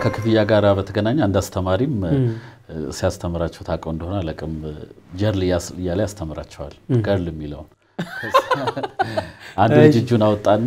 ከክፍያ ጋር በተገናኘ አንድ አስተማሪም ሲያስተምራቸው ታውቀው እንደሆነ አለቅም ጀርል ያለ ያስተምራቸዋል ገርል የሚለው አንድ ልጅ እጁን አወጣና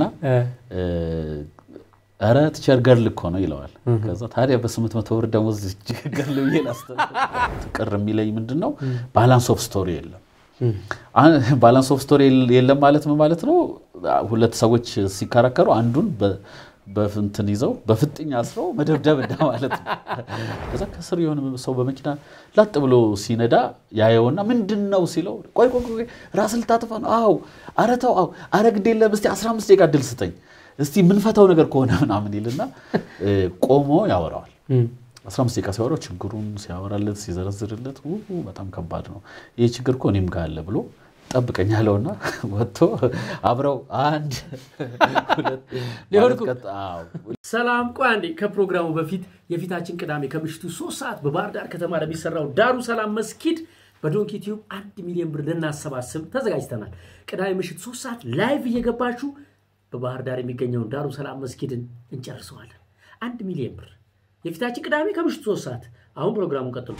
አረ ቲቸር ገርል እኮ ነው ይለዋል ከዛ ታዲያ በ800 ብር ደሞዝ ገርል ይላስተምራል ቅር የሚለኝ ምንድነው ባላንስ ኦፍ ስቶሪ የለም ባላንስ ኦፍ ስቶሪ የለም ማለት ነው ሁለት ሰዎች ሲከራከሩ አንዱን በፍንትን ይዘው በፍጥኛ አስረው መደብደብ ማለት ነው ከዛ ከስር የሆነ ሰው በመኪና ላጥ ብሎ ሲነዳ ያየውና ምንድነው ሲለው ቆይ ራስ ልታጠፋ ነው አው አረተው አው አረግድ የለም እስቲ 15 ደቂቃ ድል ስጠኝ እስቲ ምን ፈታው ነገር ከሆነ ምናምን ይልና ቆሞ ያወራዋል 15 ደቂቃ ሲያወራው ችግሩን ሲያወራለት ሲዘረዝርለት በጣም ከባድ ነው ይሄ ችግር እኮ እኔም ጋር አለ ብሎ ጠብቀኛለውና ወጥቶ አብረው አንድ ሁለት ሊወርቁ ሰላም ቋንዲ ከፕሮግራሙ በፊት የፊታችን ቅዳሜ ከምሽቱ 3 ሰዓት በባህር ዳር ከተማ ለሚሰራው ዳሩ ሰላም መስጊድ በዶንኪ ቲዩብ 1 ሚሊዮን ብር ለናሰባስብ ተዘጋጅተናል ቅዳሜ ምሽት 3 ሰዓት ላይቭ እየገባችሁ በባህር ዳር የሚገኘው ዳሩ ሰላም መስጊድን እንጨርሰዋለን 1 ሚሊዮን ብር የፊታችን ቅዳሜ ከምሽቱ 3 ሰዓት አሁን ፕሮግራሙን ቀጥሉ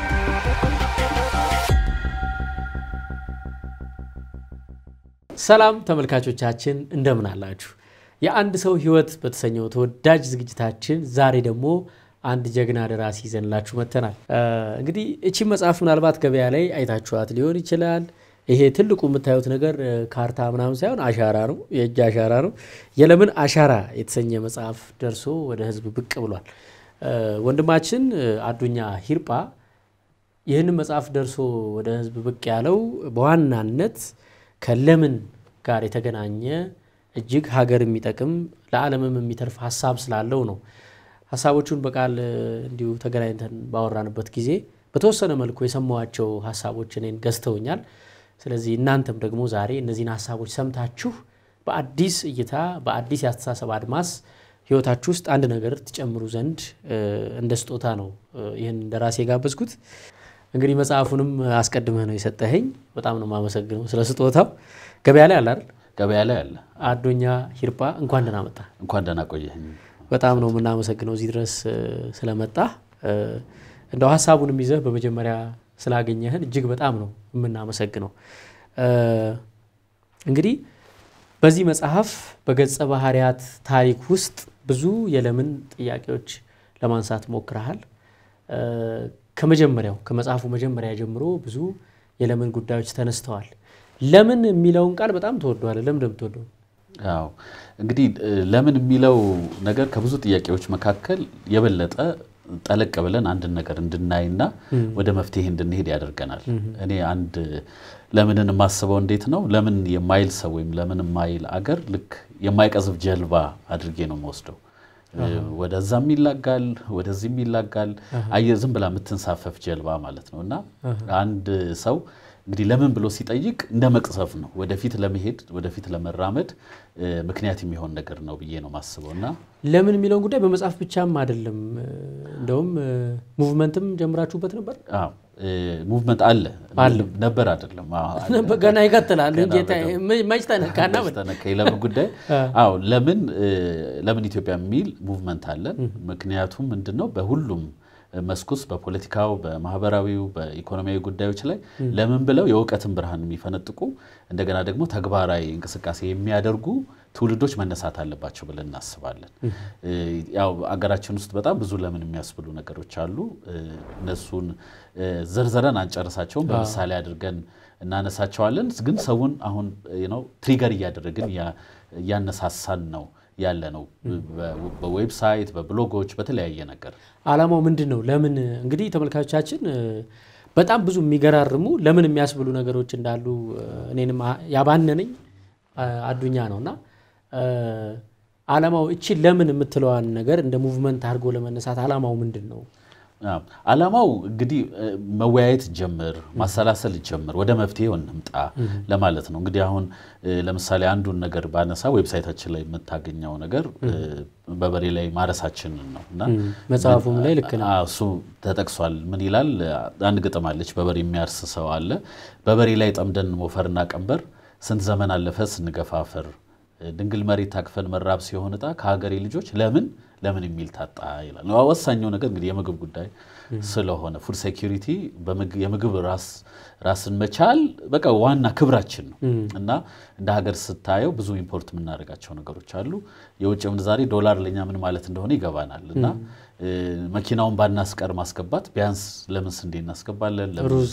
ሰላም ተመልካቾቻችን እንደምን አላችሁ የአንድ ሰው ህይወት በተሰኘው ተወዳጅ ዝግጅታችን ዛሬ ደግሞ አንድ ጀግና ደራሲ ይዘንላችሁ መተናል እንግዲህ እቺ መጽሐፍ ምናልባት ገበያ ላይ አይታችኋት ሊሆን ይችላል ይሄ ትልቁ የምታዩት ነገር ካርታ ምናምን ሳይሆን አሻራ ነው የእጅ አሻራ ነው የለምን አሻራ የተሰኘ መጽሐፍ ደርሶ ወደ ህዝብ ብቅ ብሏል ወንድማችን አዱኛ ሂርጳ ይህን መጽሐፍ ደርሶ ወደ ህዝብ ብቅ ያለው በዋናነት ከለምን ጋር የተገናኘ እጅግ ሀገር የሚጠቅም ለዓለምም የሚተርፍ ሐሳብ ስላለው ነው ሐሳቦቹን በቃል እንዲሁ ተገናኝተን ባወራንበት ጊዜ በተወሰነ መልኩ የሰማዋቸው ሐሳቦች እኔን ገዝተውኛል ስለዚህ እናንተም ደግሞ ዛሬ እነዚህን ሐሳቦች ሰምታችሁ በአዲስ እይታ በአዲስ ያስተሳሰብ አድማስ ህይወታችሁ ውስጥ አንድ ነገር ትጨምሩ ዘንድ እንደ ስጦታ ነው ይሄን ደራሲ ጋበዝኩት እንግዲህ መጽሐፉንም አስቀድመህ ነው የሰጠኸኝ በጣም ነው ማመሰግነው ስለ ስጦታው ገበያ ላይ አለ አይደል ገበያ ላይ አለ አዱኛ ሂርጳ እንኳን ደህና ቆየኸኝ በጣም ነው ምናመሰግነው እዚህ ድረስ ስለመጣ እንደው ሐሳቡንም ይዘህ በመጀመሪያ ስላገኘህን እጅግ በጣም ነው ምናመሰግነው እንግዲህ በዚህ መጽሐፍ በገጸ ባህሪያት ታሪክ ውስጥ ብዙ የለምን ጥያቄዎች ለማንሳት ሞክረሃል ከመጀመሪያው ከመጽሐፉ መጀመሪያ ጀምሮ ብዙ የለምን ጉዳዮች ተነስተዋል ለምን የሚለውን ቃል በጣም ተወዷል ለምን እንደምትወደው አዎ እንግዲህ ለምን የሚለው ነገር ከብዙ ጥያቄዎች መካከል የበለጠ ጠለቅ ብለን አንድ ነገር እንድናይና ወደ መፍትሄ እንድንሄድ ያደርገናል እኔ አንድ ለምንን ማስበው እንዴት ነው ለምን የማይል ሰው ወይም ለምን የማይል አገር ልክ የማይቀዝፍ ጀልባ አድርጌ ነው የምወስደው ወደዛም ይላጋል ወደዚህም ይላጋል አየዝም ብላ ምትንሳፈፍ ጀልባ ማለት ነውና አንድ ሰው እንግዲህ ለምን ብሎ ሲጠይቅ እንደ መቅሰፍ ነው ወደፊት ለመሄድ ወደፊት ለመራመድ ምክንያት የሚሆን ነገር ነው ብዬ ነው ማስበውና ለምን የሚለው ጉዳይ በመጽሐፍ ብቻም አይደለም እንደውም ሙቭመንትም ጀምራችሁበት ነበር አዎ ሙቭመንት አለ ነበር አይደለም አዎ ገና ይቀጥላል እንጂ ማይስተነካና ለምን ጉዳይ አዎ ለምን ኢትዮጵያ የሚል ሙቭመንት አለ ምክንያቱም ምንድነው በሁሉም መስኩስ በፖለቲካው በማህበራዊው በኢኮኖሚያዊ ጉዳዮች ላይ ለምን ብለው የወቀትን ብርሃን የሚፈነጥቁ እንደገና ደግሞ ተግባራዊ እንቅስቃሴ የሚያደርጉ ትውልዶች መነሳት አለባቸው ብለን እናስባለን ያው አገራችን ውስጥ በጣም ብዙ ለምን የሚያስብሉ ነገሮች አሉ እነሱን ዘርዘረን አንጨርሳቸውም በምሳሌ አድርገን እናነሳቸዋለን ግን ሰውን አሁን ትሪገር ያደረግን ያነሳሳን ነው ያለ ነው በዌብሳይት በብሎጎች በተለያየ ነገር አላማው ምንድነው ለምን እንግዲህ ተመልካቾቻችን በጣም ብዙ የሚገራርሙ ለምን የሚያስብሉ ነገሮች እንዳሉ እኔንም ያባነነኝ አዱኛ ነውና አላማው እቺ ለምን የምትለዋን ነገር እንደ ሙቭመንት አድርጎ ለመነሳት አላማው ምንድነው አላማው እንግዲህ መወያየት ጀምር ማሰላሰል ጀምር ወደ መፍትሄው እንምጣ ለማለት ነው እንግዲህ አሁን ለምሳሌ አንዱን ነገር ባነሳ ዌብሳይታችን ላይ የምታገኘው ነገር በበሬ ላይ ማረሳችን ነውና መጽሐፉም ላይ ልክ ነው እሱ ተጠቅሷል ምን ይላል አንድ ግጥም አለች በበሬ የሚያርስ ሰው አለ በበሬ ላይ ጠምደን ሞፈርና ቀንበር ስንት ዘመን አለፈ ስንገፋፈር ድንግል መሬት ታቅፈን መራብ ሲሆን እጣ ከሀገሬ ልጆች ለምን የሚል ታጣ ይላል ነው ወሳኛው ነገር እንግዲህ የምግብ ጉዳይ ስለሆነ ፉድ ሴኩሪቲ የምግብ ራስን መቻል በቃ ዋና ክብራችን ነው እና እንደ ሀገር ስታየው ብዙ ኢምፖርት የምናደርጋቸው ነገሮች አሉ የውጭ ምንዛሬ ዶላር ለኛ ምን ማለት እንደሆነ ይገባናል እና መኪናውን ባናስቀር ማስገባት ቢያንስ ለምን ስንዴ እናስገባለን ለሩዝ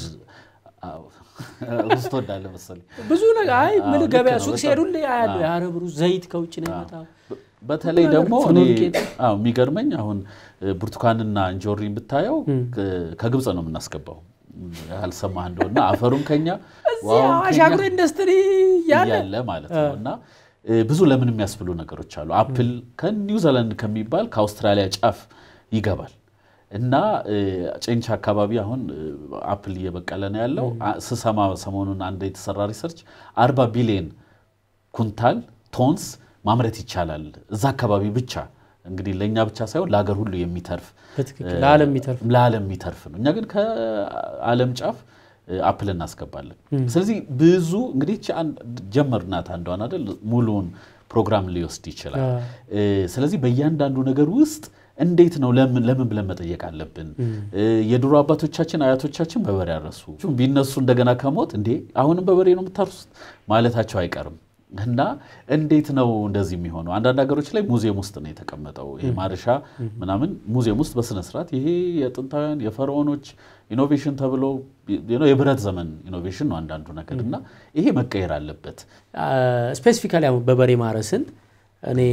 ውስጥ ወዳለ መሰለኝ ብዙ ነገር አይ ምን ገበያ ሱቅ ሲሄዱል ያያሉ የአረብ ሩዝ ዘይት ከውጭ ነው የሚመጣው በተለይ ደግሞ የሚገርመኝ አሁን ብርቱካንና እንጆሪን ብታየው ከግብጽ ነው የምናስገባው ያልሰማህ እንደሆነ አፈሩን ከኛ ዋው አሻግሮ ኢንዱስትሪ ያለ ማለት ነውና ብዙ ለምን የሚያስብሉ ነገሮች አሉ አፕል ከኒውዚላንድ ከሚባል ከአውስትራሊያ ጫፍ ይገባል እና ጨንቻ አካባቢ አሁን አፕል እየበቀለ ነው ያለው ስሰማ ሰሞኑን አንድ የተሰራ ሪሰርች 40 ቢሊዮን ኩንታል ቶንስ ማምረት ይቻላል እዛ አካባቢ ብቻ እንግዲህ ለኛ ብቻ ሳይሆን ለሀገር ሁሉ የሚተርፍ ለዓለም የሚተርፍ ነው እኛ ግን ከዓለም ጫፍ አፕል እናስገባለን ስለዚህ ብዙ እንግዲህ ጀመርናት አንዷን አይደል ሙሉን ፕሮግራም ሊወስድ ይችላል ስለዚህ በእያንዳንዱ ነገር ውስጥ እንዴት ነው ለምን ብለን መጠየቅ አለብን የድሮ አባቶቻችን አያቶቻችን በበሬ ያረሱ ቢነሱ እንደገና ከሞት እንዴ አሁንም በበሬ ነው የምታርሱት ማለታቸው አይቀርም እና እንዴት ነው እንደዚህ የሚሆነው አንዳንድ ሀገሮች ላይ ሙዚየም ውስጥ ነው የተቀመጠው ይሄ ማርሻ ምናምን ሙዚየም ውስጥ በስነ ስርዓት ይሄ የጥንታውያን የፈርዖኖች ኢኖቬሽን ተብሎ የብረት ዘመን ኢኖቬሽን ነው አንዳንዱ ነገርና ይሄ መቀየር አለበት ስፔሲፊካሊ በበሬ ማረስን እኔ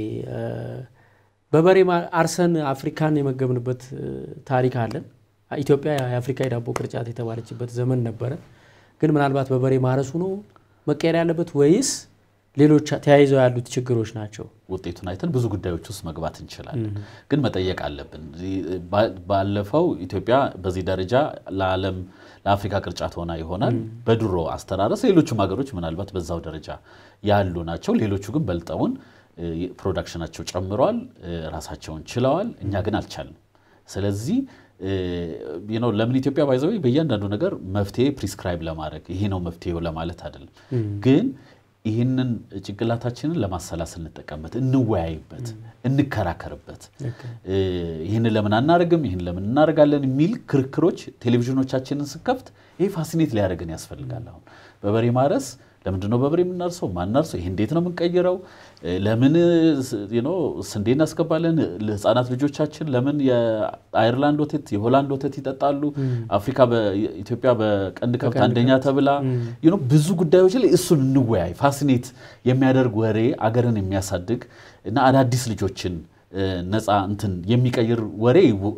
በበሬ አርሰን አፍሪካን የመገብንበት ታሪክ አለን ኢትዮጵያ የአፍሪካ የዳቦ ቅርጫት የተባለችበት ዘመን ነበር ግን ምናልባት በበሬ ማረሱ ነው መቀየር ያለበት ወይስ ሌሎች ተያይዘው ያሉት ችግሮች ናቸው ውጤቱን አይተን ብዙ ጉዳዮች ውስጥ መግባት እንችላለን ግን መጠየቅ አለብን ባለፈው ኢትዮጵያ በዚህ ደረጃ ለአፍሪካ ቅርጫት ሆና ይሆናል በድሮ አስተራረስ ሌሎችም ሀገሮች ምናልባት በዛው ደረጃ ያሉ ናቸው ሌሎቹ ግን በልጠውን ፕሮዳክሽናቸው ጨምሯል ራሳቸውን ችለዋል እኛ ግን አልቻልንም ስለዚህ ለምን ኢትዮጵያ ባይዘው በእያንዳንዱ ነገር መፍትሔ ፕሪስክራይብ ለማድረግ ይሄ ነው መፍትሔው ለማለት አይደለም ግን ይሄንን ጭንቅላታችንን ለማሰላሰል እንጠቀምበት እንወያይበት እንከራከርበት ይሄንን ለምን አናረግም ይሄን ለምን እናረጋለን የሚል ክርክሮች ቴሌቪዥኖቻችንን ስከፍት ይሄ ፋሲኔት ሊያደርገን ያስፈልጋል አሁን በበሬ ማረስ ለምንድነው በበሬ የምናርሰው ማናርሰው ይሄ እንዴት ነው የምንቀይረው ለምን ስንዴ እናስገባለን ለህፃናት ልጆቻችን ለምን የአየርላንድ ወተት የሆላንድ ወተት ይጠጣሉ አፍሪካ በኢትዮጵያ በቀንድ ከብት አንደኛ ተብላ ብዙ ጉዳዮች ላይ እሱን እንወያይ ፋሲኔት የሚያደርግ ወሬ አገርን የሚያሳድግ እና አዳዲስ ልጆችን ነፃ እንትን የሚቀይር ወሬ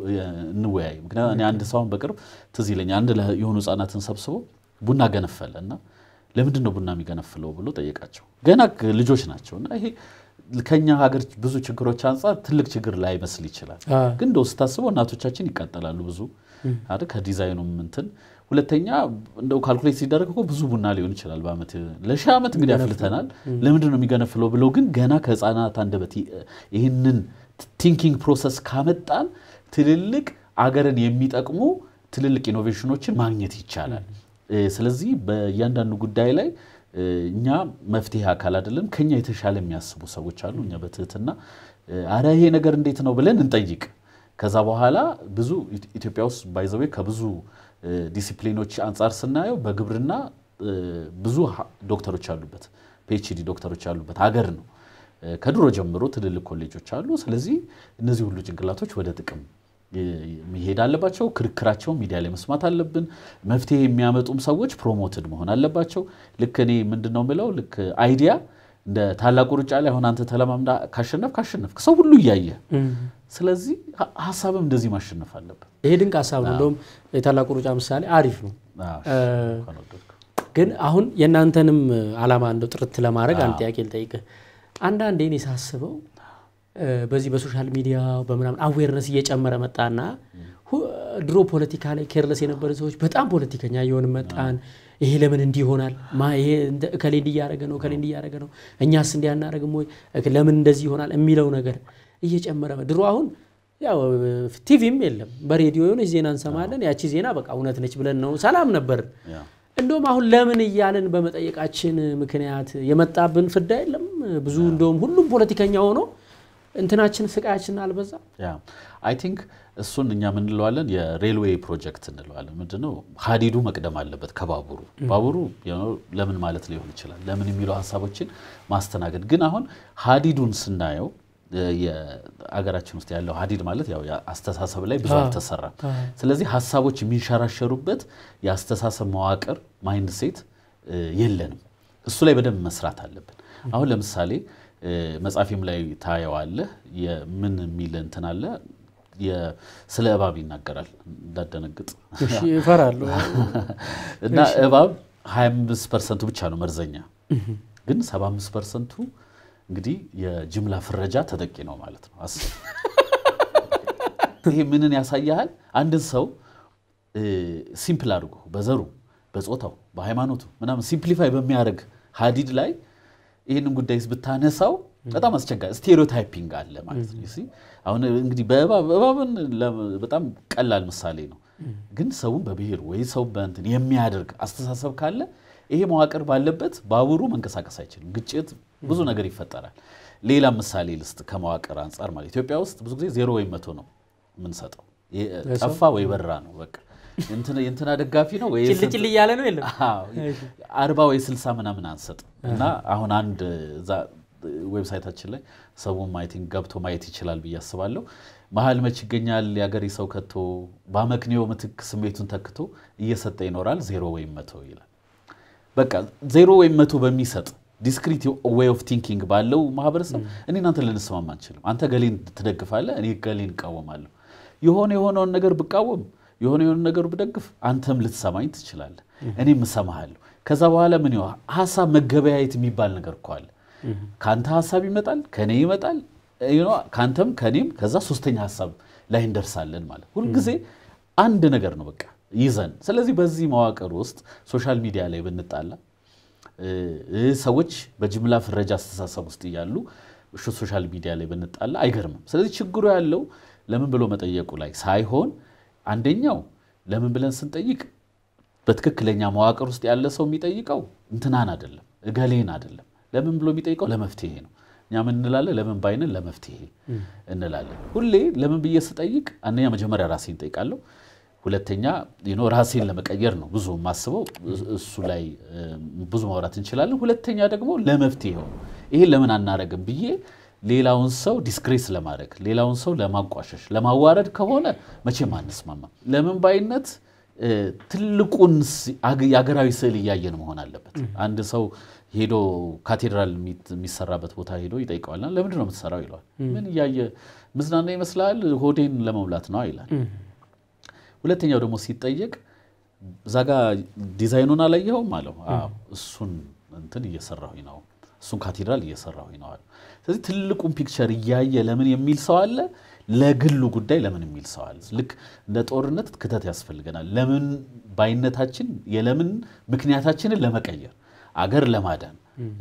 እንወያይ ምክንያቱም እኔ አንድ ሰውን በቅርብ ትዝ ይለኛል አንድ የሆኑ ህፃናትን ሰብስቦ ቡና ገነፈለና ለምንድን ነው ቡና የሚገነፍለው ብሎ ጠየቃቸው ገና ልጆች ናቸውና ይሄ ከኛ ሀገር ብዙ ችግሮች አንፃር ትልቅ ችግር ላይ መስል ይችላል ግን እንደው ስታስበው እናቶቻችን ይቀጠላሉ ብዙ አይደል ከዲዛይኑም እንትን ሁለተኛ እንደው ካልኩሌት ሲደረግ እኮ ብዙ ቡና ሊሆን ይችላል በአመት ለሺህ አመት እንግዲህ አፍልተናል ለምንድን ነው የሚገነፍለው ብሎ ግን ገና ከህፃናት አንደበት ይሄንን ቲንኪንግ ፕሮሰስ ካመጣን ትልልቅ አገርን የሚጠቅሙ ትልልቅ ኢኖቬሽኖችን ማግኘት ይቻላል ስለዚህ በእያንዳንዱ ጉዳይ ላይ እኛ መፍትሔ አካል አይደለም ከኛ የተሻለ የሚያስቡ ሰዎች አሉ እኛ በትህትና አረ ይሄ ነገር እንዴት ነው ብለን እንጠይቅ ከዛ በኋላ ብዙ ኢትዮጵያ ውስጥ ባይዘው ከብዙ ዲሲፕሊኖች አንፃር ስናየው በግብርና ብዙ ዶክተሮች አሉበት ፒኤችዲ ዶክተሮች አሉበት ሀገር ነው ከድሮ ጀምሮ ትልልቅ ኮሌጆች አሉ ስለዚህ እነዚህ ሁሉ ጭንቅላቶች ወደ ጥቅም መሄድ አለባቸው ክርክራቸው ሚዲያ ላይ መስማት አለብን መፍትሔ የሚያመጡም ሰዎች ፕሮሞትድ መሆን አለባቸው ልክ እኔ ምንድነው ምለው ልክ አይዲያ እንደ ታላቁ ሩጫ ላይ ሆነ አንተ ተለማምዳ ካሸነፍክ ሰው ሁሉ ያያየ ስለዚህ ሐሳብም እንደዚህ ማሸነፍ አለበት ይሄ ድንቅ ሐሳብ ነው እንደውም የታላቁ ሩጫ ምሳሌ አሪፍ ነው ግን አሁን የናንተንም ዓላማ እንደው ጥርት ለማድረግ አንተ ያቄል ጠይቀ አንዳንዴ እኔ ሳስበው በዚህ በሶሻል ሚዲያ በመናም አዌርነስ እየጨመረ መጣና ድሮ ፖለቲካ ላይ ኬርለስ የነበሩ ሰዎች በጣም ፖለቲከኛ የሆነ መጣን ይሄ ለምን እንዲ ይሆናል ይሄ ከሌ እንዲ ያረገ ነው ከሌ እንዲ ያረገ ነው እኛስ እንዲ ያናረግም ወይ ለምን እንደዚህ ይሆናል የሚለው ነገር እየጨመረ ድሮ አሁን ያው ቲቪም የለም በሬዲዮ የሆነ ዜና እንሰማለን ያቺ ዜና በቃ እውነት ነች ብለን ነው ሰላም ነበር እንደውም አሁን ለምን እያልን በመጠየቃችን ምክንያት የመጣብን ፍዳ የለም ብዙ እንደውም ሁሉም ፖለቲከኛ ሆኖ እንትናችን ስቃያችን አልበዛ አይ ቲንክ እሱን እኛ ምን እንለዋለን የሬልዌይ ፕሮጀክት እንለዋለን ምንድነው ሀዲዱ መቅደም አለበት ከባቡሩ ባቡሩ ለምን ማለት ሊሆን ይችላል ለምን የሚለው ሐሳቦችን ማስተናገድ ግን አሁን ሀዲዱን ስናየው የአገራችን ውስጥ ያለው ሀዲድ ማለት ያው አስተሳሰብ ላይ ብዙ አልተሰራም ስለዚህ ሐሳቦች የሚንሸራሸሩበት ያስተሳሰብ መዋቅር ማይንድ ሴት የለንም እሱ ላይ በደንብ መስራት አለብን አሁን ለምሳሌ መጻፊም ላይ ታየዋለ የምን ሚል እንትን አለ ስለ እባብ ይናገራል እንዳደነግጥ እሺ ይፈራሉ እና እባብ 25% ብቻ ነው መርዘኛ ግን 75% እንግዲህ የጅምላ ፍረጃ ተጠቂ ነው ማለት ነው አስብ ይሄ ምንን ያሳያል አንድ ሰው ሲምፕል አድርጎ በዘሩ በጾታው በሃይማኖቱ ምናምን ሲምፕሊፋይ በሚያደርግ ሀዲድ ላይ ይሄንን ጉዳይስ ብታነሳው በጣም አስቸጋሪ ስቴሪዮታይፒንግ አለ ማለት ነው እሺ አሁን እንግዲህ በእባብን በጣም ቀላል ምሳሌ ነው ግን ሰውን በብሔር ወይ ሰው በእንትን የሚያደርግ አስተሳሰብ ካለ ይሄ መዋቅር ባለበት ባቡሩ መንቀሳቀስ አይችልም ግጭት ብዙ ነገር ይፈጠራል ሌላ ምሳሌ ልስጥ ከመዋቅር አንፃር ማለት ኢትዮጵያ ውስጥ ብዙ ጊዜ 0 ወይ 100 ነው ምን ሰጠው ጠፋ ወይ በራ ነው በቃ እንትና ደጋፊ ነው ወይ ጭልጭል ይያለ ነው የለም 40 ወይ 60 ምናምን አንሰጥ እና አሁን አንድ ዌብሳይታችን ላይ ሰውም አይ ቲንክ ገብቶ ማየት ይችላል በያስባለሁ መሃል መች ይገኛል ያገሪ ሰው ከቶ ባመክኒዮ ምትክ ስሜቱን ተክቶ እየሰጠ ይኖራል 0 ወይ 100 ይላል በቃ 0 ወይ 100 በሚሰጥ ዲስክሪት ዌይ ኦፍ ቲንኪንግ ባለው ማህበረሰብ እኔ እናንተ ልንስማማ አንችልም አንተ ገሌን ትደግፋለህ እኔ ገሌን ቃወማለሁ የሆነውን ነገር ብቃወም የሆነ ነገር ብደግፍ አንተም ልትሰማኝ ትችላለህ እኔም እሰማሃለሁ ከዛ በኋላ ምን ይሆናል ሐሳብ መገበያየት የሚባል ነገር እኮ አለ ካንተ ሐሳብ ይመጣል ከኔ ይመጣል ካንተም ከኔም ከዛ ሶስተኛ ሐሳብ ላይ እንደርሳለን ማለት ሁሉ ጊዜ አንድ ነገር ነው በቃ ይዘን ስለዚህ በዚህ መዋቅር ውስጥ ሶሻል ሚዲያ ላይ ብንጣላ ሰዎች በጅምላ ፍረጃ አስተሳሰብ ውስጥ ይያሉ ሶሻል ሚዲያ ላይ ብንጣላ አይገርምም ስለዚህ ችግሩ ያለው ለምን ብሎ መጠየቁ ላይ ሳይሆን አንደኛው ለምን ብለን ስንጠይቅ በትክክለኛ መዋቅር ውስጥ ያለ ሰው የሚጠይቀው እንትናን አይደለም እገሌን አይደለም ለምን ብሎ የሚጠይቀው ለመፍትሔ ነው እኛ ምን እንላለን ለምን ባይነን ለመፍትሔ እንላለን ሁሌ ለምን ብዬ ስጠይቅ አንደኛ መጀመሪያ ራሴን ጠይቃለሁ ሁለተኛ ራሴን ለመቀየር ነው ብዙ ማስበው እሱ ላይ ብዙ ማውራት እንችላለን ሁለተኛ ደግሞ ለመፍትሔው ይሄ ለምን አናረግም ብዬ ሌላውን ሰው ዲስክሬስ ለማድረግ ሌላውን ሰው ለማቋሸሽ ለማዋረድ ከሆነ መቼም አንስማማ ለምን ባይነት ትልቁን ያገራዊ ስዕል ያያየን መሆን አለበት አንድ ሰው ሄዶ ካቴድራል የሚሰራበት ቦታ ሄዶ ይጠይቀዋልና ለምን ነው የምትሰራው ይላል ምን ያየ ምዝናና ይመስላል ሆዴን ለመሙላት ነው ይላል ሁለተኛው ደግሞ ሲጠየቅ ዛጋ ዲዛይኑን አላየኸው ማለት አዎ እሱን እንትን እየሰራሁኝ ነው እሱን ካቴድራል እየሰራሁኝ ነው ስለዚህ ትልቁን ፒክቸር ያየ ለምን የሚል ሰው አለ ለግሉ ጉዳይ ለምን የሚል ሰው አለ ልክ እንደ ጦርነት ክተት ያስፈልገናል ለምን ባይነታችን የለምን ምክንያታችንን ለመቀየር አገር ለማዳን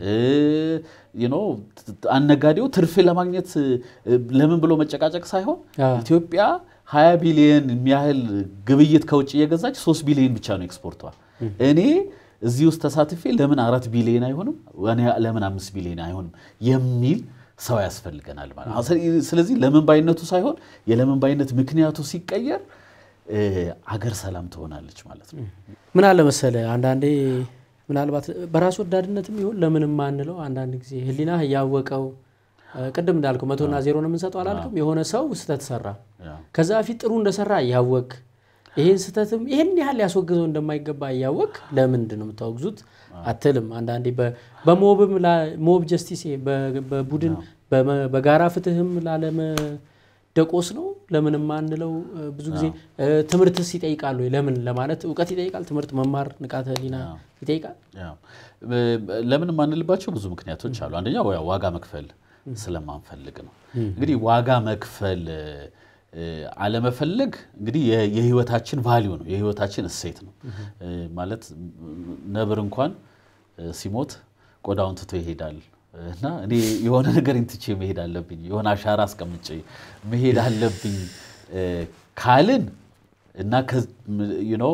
አነጋዴው ትርፍ ለማግኘት ለምን ብሎ መጨቃጨቅ ሳይሆን ኢትዮጵያ 20 ቢሊዮን የሚያህል ግብይት ከውጭ እየገዛች 3 ቢሊዮን ብቻ ነው ኤክስፖርቷ እኔ እዚህ ውስጥ ተሳትፌ ለምን 4 ቢሊዮን አይሆንም ለምን 5 ቢሊዮን አይሆንም የሚል ሰው ያስፈልገናል ማለት ስለዚህ ለምን ባይነቱ ሳይሆን የለምን ባይነት ምክንያቱ ሲቀየር አገር ሰላም ትሆናለች ማለት ነው ምን አለ መሰለ አንዳንዴ ምናልባት በራስ ወዳድነትም ይሁን ለምንም ማንለው አንዳንድ ጊዜ ህሊና ያወቀው ቅድም እንዳልኩ 100 እና 0 ነው የምንሰጠው አላልኩም የሆነ ሰው ስተት ሰራ ከዛ ፊት ጥሩ እንደሰራ ያወቅ ይሄን ስተትም ይሄን ያህል ያስወግዘው እንደማይገባ ያወቅ ለምንድን ነው የምታወግዙት አትልም አንዳንዴ በሞብም ሞብ ጀስቲስ በቡድን በጋራ ፍትህም ላለመ ደቆስ ነው ለምንም ማንለው ብዙ ጊዜ ትምርትስ ይጠይቃሉ ለምን ለማለት ዕውቀት ይጠይቃል ትምርት መማር ንቃተ ህሊና ይጠይቃል ለምን ማንልባቸው ብዙ ምክንያቶች አሉ አንደኛው ዋጋ መክፈል ስለማንፈልግ ነው እንግዲህ ዋጋ መክፈል አለመፈለግ እንግዲህ የህይወታችን ቫልዩ ነው የህይወታችን እሴት ነው ማለት ነብር እንኳን ሲሞት ቆዳውን ትቶ ይሄዳል እና እኔ የሆነ ነገር እንትቼ መሄድ አለብኝ የሆነ አሻራ አስቀምጬ መሄድ አለብኝ ካልን እና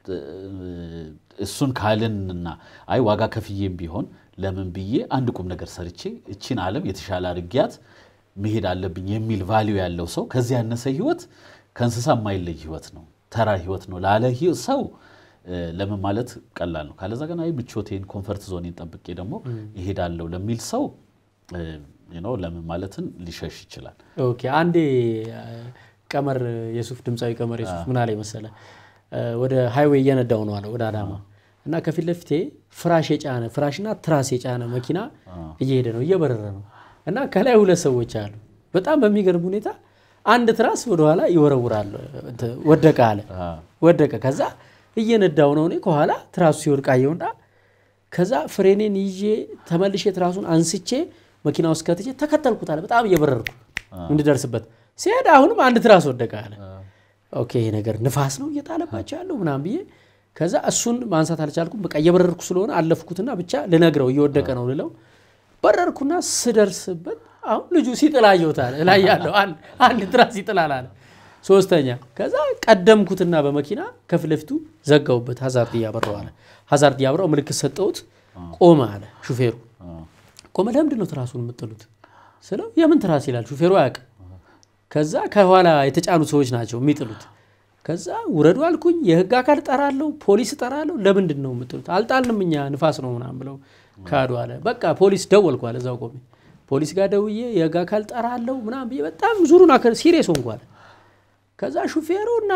እሱን ካልንና አይ ዋጋ ከፍዬም ቢሆን ለምን ብዬ አንድ ቁም ነገር ሰርቼ እቺን ዓለም የተሻለ አርጊያት መሄድ አለብኝ የሚል ቫልዩ ያለው ሰው ከዚህ ያነሰ ህይወት ከንስሳ ማይለይ ህይወት ነው ተራ ህይወት ነው ላለ ሰው ለምን ማለት ቀላል ነው ካለዛ ገና አይ ምቾቴን ኮምፎርት ዞኔን ጠብቄ ደግሞ ይሄዳለው ለሚል ሰው ለምን ማለትን ሊሸሽ ይችላል ኦኬ አንዴ ቀመር የሱፍ ድምጻዊ ቀመር የሱፍ ምን አለ መሰለ ወደ ሃይዌይ እየነዳው ነው አለ ወደ አዳማ እና ከፊት ለፊቴ ፍራሽና ትራስ የጫነ መኪና እየሄደ ነው እየበረረ ነው እና ከላይ ሁለት ሰዎች አሉ በጣም በሚገርም ሁኔታ አንድ ትራስ ወደ ኋላ ይወረውራል ወደቀ አለ ወደቀ ከዛ እየነዳው ነው እኔ ከኋላ ትራሱ ሲወድቅ አየውና ከዛ ፍሬኔን ይዤ ተመልሼ ትራሱን አንስቼ መኪናው ውስጥ ከተቼ ተከተልኩት አለ በጣም እየበረርኩ እንድደርስበት ሲሄድ አሁንም አንድ ትራስ ወደቀ አለ ኦኬ ይሄ ነገር ንፋስ ነው እየጣለባቸው ያለው ምናም ብዬ ከዛ እሱን ማንሳት አልቻልኩም በቃ እየበረርኩ ስለሆነ አለፍኩትና ብቻ ልነግረው እየወደቀ ነው ልለው በረርኩና ስደርስበት አሁን ልጁ ሲጥላየውታል ላይ ያለው አንድ ትራስ ይጥላል አለ ሶስተኛ ከዛ ቀደምኩትና በመኪና ከፍለፍቱ ዘጋውበት ሀዛርድ ያበራው አለ ሀዛርድ ያበራው ምልክት ሰጠውት ቆመ አለ ሹፌሩ ቆመ ለምንድነው ትራሱን የምጥሉት ስለው የምን ትራስ ይላል ሹፌሩ ያቀ ከዛ ከኋላ የተጫኑ ሰዎች ናቸው የሚጥሉት ከዛ ውረዱ አልኩኝ የህግ አካል ጠራለው ፖሊስ ጠራለው ለምንድነው የምጥሉት አልጣልንም እኛ ንፋስ ነው ምናም ብለው ካዱ አለ በቃ ፖሊስ ደወልኩ አለ እዛው ቆሜ ፖሊስ ጋር ደውዬ የህግ አካል ጠራለው ምናም በጣም ዙሩና ሲሪየስ ሆንኩ አለ ከዛ ሹፌሩና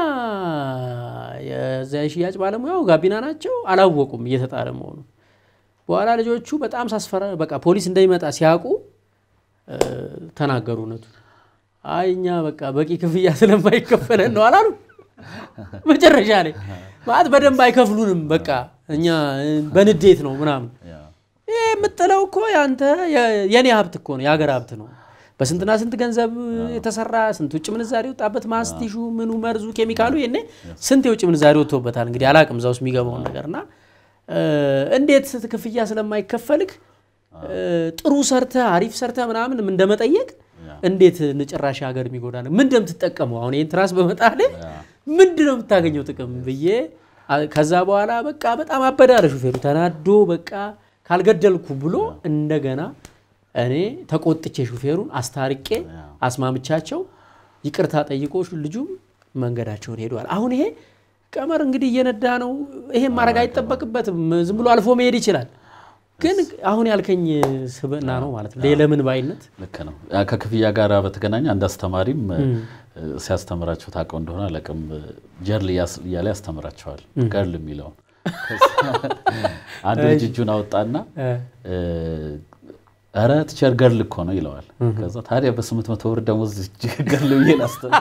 የዛይ ሽያጭ ባለሙያው ጋቢና ናቸው አላወቁም እየተጣለ መሆኑ በኋላ ልጆቹ በጣም ሳስፈራ በቃ ፖሊስ እንደሚመጣ ሲያቁ ተናገሩ ነቱ አይኛ በቃ በቂ ክፍያ ስለማይከፈለን ነው አላሉ መጨረሻ ላይ ማለት በደንብ አይከፍሉንም በቃ እኛ በንዴት ነው ምናም የምትለው እኮ ያንተ የኔ ሀብት እኮ ነው ያገር ሀብት ነው በስንትና ስንት ገንዘብ የተሰራ ስንት ውጭ ምንዛሪ ወጣበት ማስቲሹ ምኑ መርዙ ኬሚካሉ የኔ ስንት ውጭ ምንዛሪ ወጥቶበታል እንግዲህ አላቅም ዛውስ የሚገባው ነገርና እንዴት ክፍያ ስለማይከፈልክ ጥሩ ሰርተ አሪፍ ሰርተ ምናምን እንደመጠየቅ እንዴት ንጭራሽ ሀገር የሚጎዳነ ምን እንደምትጠቀመው አሁን ይሄን ትራስ በመጣለ ምንድነው የምታገኘው ጥቅም ብዬ ከዛ በኋላ በቃ በጣም አበዳረ ሹፌሩ ተናዶ በቃ ካልገደልኩ ብሎ እንደገና እኔ ተቆጥቼ ሹፌሩን አስታርቄ አስማምቻቸው ይቅርታ ጠይቆሽ ልጁም መንገዳቸውን ሄዷል አሁን ይሄ ቀመር እንግዲህ እየነዳ ነው ይሄን ማረጋ አይተበቅበትም ዝም ብሎ አልፎ መሄድ ይችላል ግን አሁን ያልከኝ ስበና ነው ማለት ነው ለምን ባይነት ልክ ነው ከክፍያ ጋር በተገናኘ አንድ አስተማሪም ሲያስተምራቸው ታቀው እንደሆነ አለቅም ጀርል ያለ ያስተምራቸዋል ገርል የሚለው አንድ ልጅጁን አወጣና አረ ቲቸር ገርል እኮ ነው ይለዋል ከዛ ታዲያ በ800 ብር ደሞዝ ገርል ይላስተው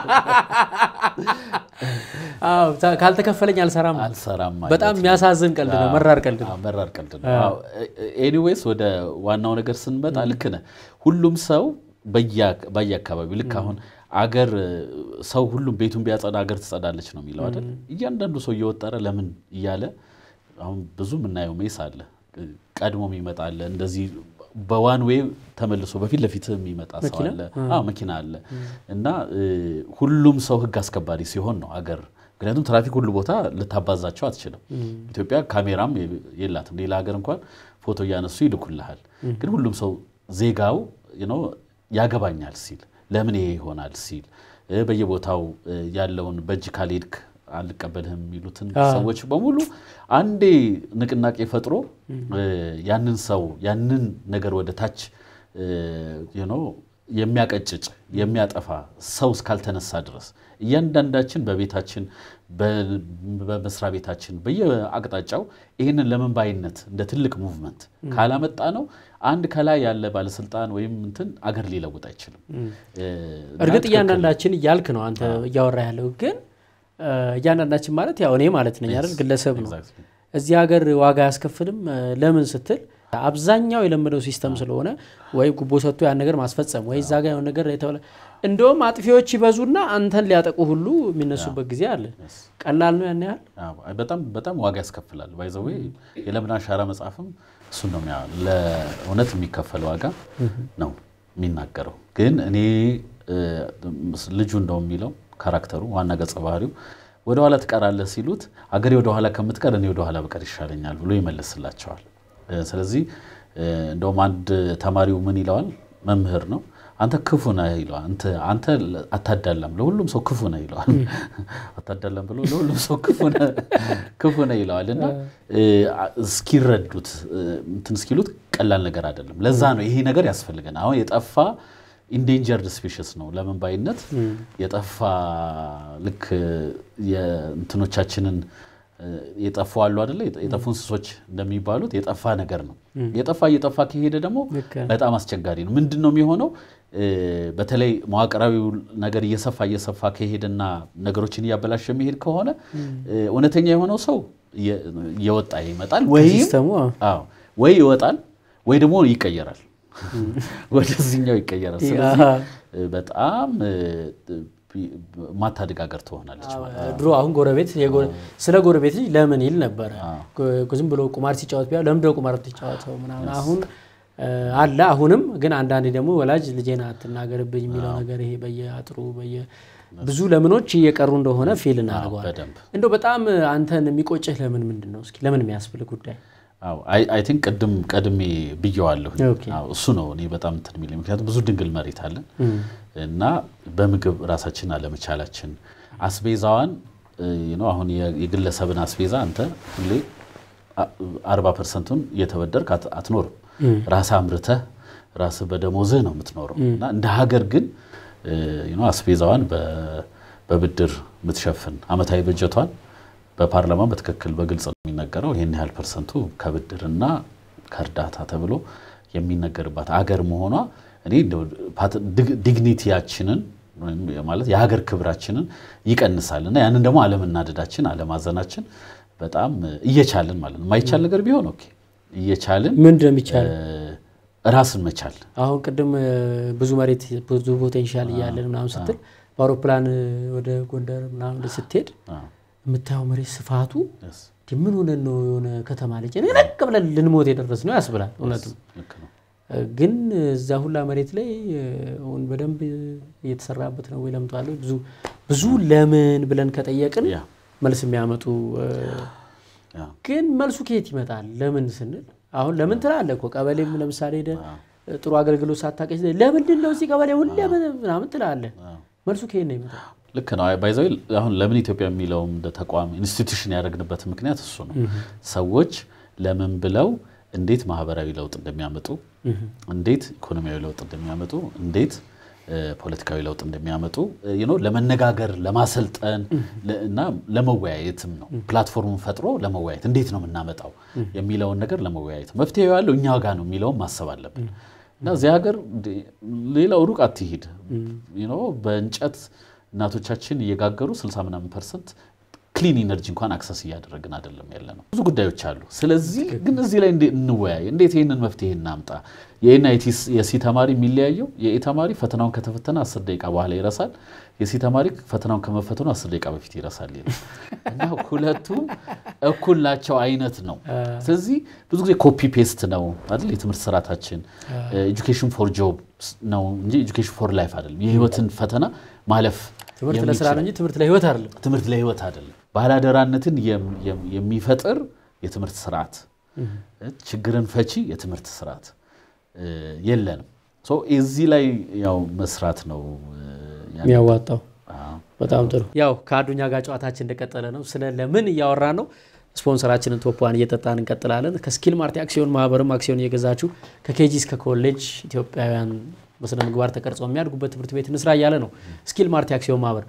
ካልተከፈለኝ አልሰራም በጣም የሚያሳዝን ቀልድ ነው መራር ቀልድ ነው ኤኒዌይስ ወደ ዋናው ነገር ስንመጣ ልክ ነህ ሁሉም ሰው በየአካባቢው ልክ አሁን አገር ሰው ሁሉም ቤቱን ቢያጸዳ አገር ትጸዳለች ነው የሚለው አይደል እያንዳንዱ ሰው እየወጣረ ለምን ይያለ አሁን ብዙ ምናየው ሜስ አለ ቀድሞም ይመጣል እንደዚህ በዋን ዌይ ተመልሶ በፊት ለፊት የሚመጣ ሰው አለ መኪና አለ እና ሁሉም ሰው ህግ አስከባሪ ሲሆን ነው አገር ምክንያቱም ትራፊክ ሁሉ ቦታ ልታባዛቸው አትችልም ኢትዮጵያ ካሜራም የላትም ሌላ ሀገር እንኳን ፎቶ ያነሱ ይልኩልሃል ግን ሁሉም ሰው ዜጋው ያገባኛል ሲል ለምን ይሄ ይሆናል ሲል በየቦታው ያለውን በእጅ ካልሄድክ አልቀበልህም የሚሉትን ሰዎች በሙሉ አንዴ ንቅናቄ ፈጥሮ ያንን ሰው ያንን ነገር ወደ ታች የሚያቀጭጭ የሚያጠፋ ሰው እስካልተነሳ ድረስ እያንዳንዳችን በቤታችን በመስራ ቤታችን በየአቅጣጫው ይሄንን ለምን ባይነት እንደ ትልቅ ሙቭመንት ካላመጣ ነው አንድ ከላይ ያለ ባለስልጣን ወይም እንትን አገር ሊለውጥ አይችልም እርግጥ እያንዳንዳችን ያልክ ነው አንተ ያወራ ያለው ግን እያንዳንዳችን ማለት ያው እኔ ማለት ነኝ አይደል ግለሰብ ነው እዚህ ሀገር ዋጋ ያስከፍልም ለምን ስትል አብዛኛው የለመደው ሲስተም ስለሆነ ወይ ጉቦ ሰጥቶ ያን ነገር ማስፈጸም ወይ እዛ ጋር ያን ነገር የተወለ እንደውም አጥፊዎች ይበዙና አንተን ሊያጠቁ ሁሉ የሚነሱበት ጊዜ አለ ቀላል ነው ያን ያህል በጣም ዋጋ ያስከፍላል ባይዘው የለምና ሻራ መጻፍም እሱ ነው ለእውነት የሚከፈል ዋጋ ነው የሚናገረው ግን እኔ ልጁ እንደው የሚለው ካራክተሩ ዋና ገጸ ባህሪው ወደ ኋላ ትቀራለህ ሲሉት አገሬ ወደ ኋላ ከምትቀር እኔ ወደ ኋላ በቀር ይሻለኛል ብሎ ይመልስላቸዋል ስለዚህ እንደውም አንድ ተማሪው ምን ይለዋል መምህር ነው አንተ ክፉ ነህ ይለዋል አንተ አታዳለም ለሁሉም ሰው ክፉ ነህ ይለዋል አታዳለም ብሎ ለሁሉም ሰው ክፉ ነህ ይለዋልና እስኪረዱት እንትን እስኪሉት ቀላል ነገር አይደለም ለዛ ነው ይሄ ነገር ያስፈልገን አሁን የጠፋ endangered species ነው ለምን ባይነት የጠፋ ልክ የእንትኖቻችንን የጠፋ አሉ አይደለ የጠፉ እንስሶች እንደሚባሉት የጠፋ ነገር ነው የጠፋ ከሄደ ደግሞ በጣም አስቸጋሪ ነው ምንድነው የሚሆነው በተለይ መዋቅራዊው ነገር እየሰፋ ከሄደና ነገሮችን ያበላሽ የሚሄድ ከሆነ እውነተኛ የሆነው ሰው እየወጣ ይመጣል ወይ ይወጣል ወይ ደግሞ ይቀየራል ወደዚህኛው ይቀየራል ስለዚህ በጣም ማታደጋገር ትሆናለች ማለት ድሮ አሁን ጎረቤት ስለ ጎረቤት ለምን ይል ነበር ዝም ብሎ ቁማር ሲጫወት ቢያው ለምን ደው ቁማር ትጫወተው ምናምን አሁን አላ አሁንም ግን አንዳንዴ ደግሞ ወላጅ ልጄና አትናገርብኝ የሚለው ነገር ይሄ በየአጥሩ ብዙ ለምኖች እየቀሩ እንደሆነ ፊል እናደርጋለን እንደው በጣም አንተን የሚቆጭህ ለምን ምንድነው እስኪ ለምን የሚያስብል ጉዳይ አይ ቲንክ ቀድሜ ብየዋለሁ እሱ ነው እኔ በጣም እንትን የሚል ምክንያቱም ብዙ ድንግል መሬት አለ እና በምግብ ራሳችን አለመቻላችን አስቤዛዋን አሁን የግለሰብን አስቤዛ አንተ ሁሌ 40%ን እየተበደርክ አትኖርም ራስ አምርተህ ራስ በደሞዝህ ነው የምትኖረው እና እንደ ሀገር ግን አስቤዛዋን በብድር የምትሸፍን አመታዊ በጀቷን በፓርላማ በትክክል በግልጽ ነው የሚነገረው ይሄን ያህል ፐርሰንቱ ከብድርና ከርዳታ ተብሎ የሚነገርባት ሀገር መሆኗ እኔ ዲግኒቲያችንን ማለት የሀገር ክብራችንን ይቀንሳልና ያንን ደግሞ አለመናደዳችን አለማዘናችን በጣም እየቻልን ማለት ነው ማይቻል ነገር ቢሆን ኦኬ እየቻልን ምንድነው የሚቻል ራስን መቻል አሁን ቀደም ብዙ መሬት ብዙ ፖቴንሻል ያያለን ምናምን ስትል በአውሮፕላን ወደ ጎንደር ምናምን ስትሄድ ምታው መሬት ስፋቱ ምን ሆነ ነው የሆነ ከተማ ልጅ ነቅ ብለን ልንሞት የደረስ ነው ያስብላል እውነቱ ግን እዛ ሁላ መሬት ላይ አሁን በደንብ እየተሰራበት ነው ወይ ለምቷል ብዙ ለምን ብለን ከጠየቅን መልስ የሚያመጡ ግን መልሱ ከየት ይመጣል ለምን ስንል አሁን ለምን ትላለህ እኮ ቀበሌም ለምሳሌ ጥሩ አገልግሎት ሳታቀሽ ለምንድነው እዚህ ቀበሌ ሁሉ ምናምን ትላለህ መልሱ ከየት ነው ይመጣል ልክ ነው ባይዘው አሁን ለምን ኢትዮጵያ የሚለው እንደ ተቋም ኢንስቲትዩሽን ያደረግንበት ምክንያት እሱ ነው ሰዎች ለምን ብለው እንዴት ማህበራዊ ለውጥ እንደሚያመጡ እንዴት ኢኮኖሚያዊ ለውጥ እንደሚያመጡ እንዴት ፖለቲካዊ ለውጥ እንደሚያመጡ ለመነጋገር ለማሰልጠን እና ለመወያየትም ነው ፕላትፎርሙን ፈጥሮ ለመወያየት እንዴት ነው እናመጣው የሚለው ነገር ለመወያየት መፍትሄው ያለው እኛው ጋር ነው የሚለው ማሰብ አለብን እና እዚህ ሀገር ሌላው ሩቅ አትሂድ በእንጨት እናቶቻችን እየጋገሩ 60% ክሊን ኢነርጂ እንኳን አክሰስ ያደረግን አይደለም ያለነው ብዙ ጉዳዮች አሉ ስለዚህ ግን እዚህ ላይ እንወያይ እንዴት ይሄንን መፍትሄ እናምጣ የኤንአይቲስ የሲ ተማሪ የሚለያየው የኤተማሪ ፈተናውን ከተፈተነ 10 ደቂቃ በኋላ ይረሳል የሲ ተማሪ ፈተናውን ከመፈተኑ 10 ደቂቃ በፊት ይረሳል እና ሁለቱም እኩል ናቸው አይነት ነው ስለዚህ ብዙ ጊዜ ኮፒ ፔስት ነው አይደል የትምህርት ስርዓታችን ኤጁኬሽን ፎር ጆብ ነው እንጂ ኤጁኬሽን ፎር ላይፍ አይደለም የህይወትን ፈተና ማለፍ ትምህርት ለስራ ነው እንጂ ትምህርት ለህይወት አይደለም ባላደራነትን የሚፈጥር የትምህርት ስርዓት ችግርን ፈቺ የትምህርት ስርዓት የለንም ሶ እዚህ ላይ ያው መስራት ነው ያዋጣው በጣም ጥሩ ያው ካዱኛ ጋር ጨዋታችን እንደቀጠለ ነው ስለ ለምን ያወራ ነው ስፖንሰራችንን ቶፕዋን እየተጣን እንቀጥላለን ከስኪል ማርት አክሲዮን ማህበርም አክሲዮን እየገዛችሁ ከኬጂ እስከ ኮሌጅ ኢትዮጵያውያን በስነ ምግባር ተቀርጸው የሚያድጉበት ትምህርት ቤት እንስራ ያለ ነው ስኪል ማርት አክሲዮን ማህበር